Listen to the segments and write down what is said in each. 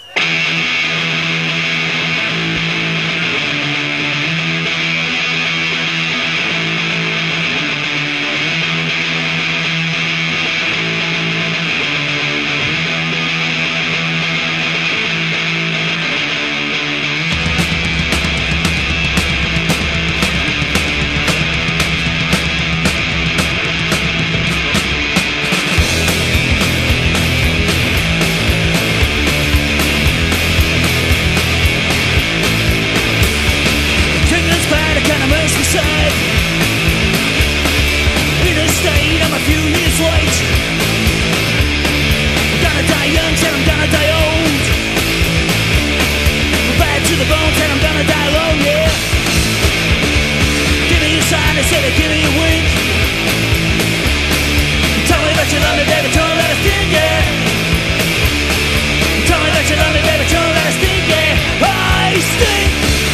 In a state, I'm a few years late. I'm gonna die young, said I'm gonna die old. I'm bad to the bone, said I'm gonna die alone, yeah. Give me a sign, I said, give me a wink. Tell me that you love me, baby, tell me that I stink, yeah. Tell me that you love me, baby, tell me that I stink, yeah. I stink.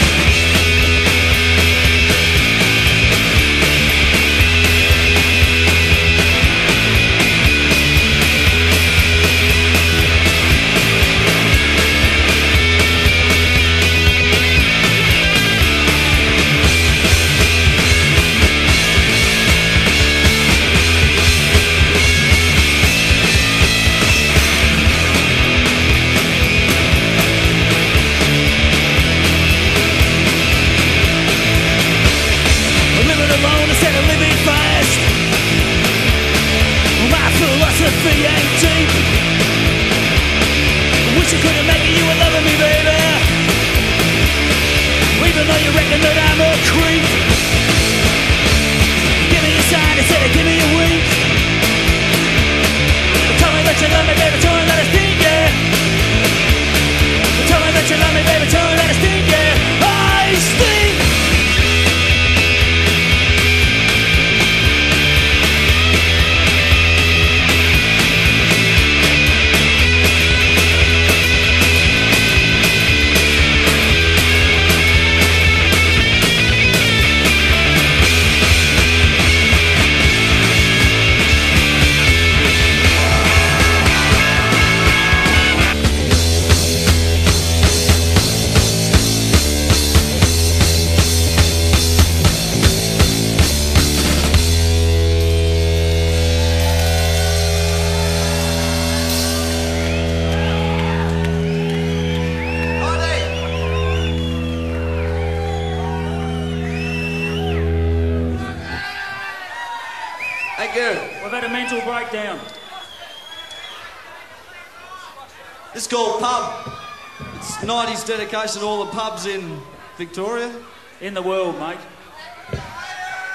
Alone instead of living fast. My philosophy ain't deep. I wish I couldn't make it, you were loving me, baby. Even though you reckon that I'm a creep. Give me a sign instead of give me a wink. Tell me that you love me, baby, tell me that I stink, yeah. Tell me that you love me, baby, tell me that I stink, yeah. I stink. Thank you. We've had a mental breakdown. This is called Pub. It's 90s dedication to all the pubs in Victoria. In the world, mate.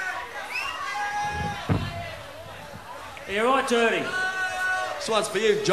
You're right dirty. This one's for you, John.